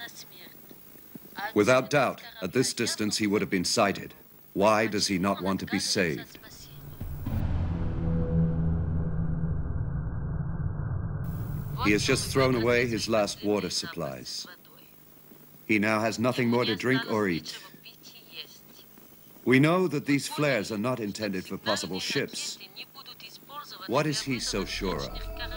Without doubt, at this distance he would have been sighted. Why does he not want to be saved? He has just thrown away his last water supplies. He now has nothing more to drink or eat. We know that these flares are not intended for possible ships. What is he so sure of?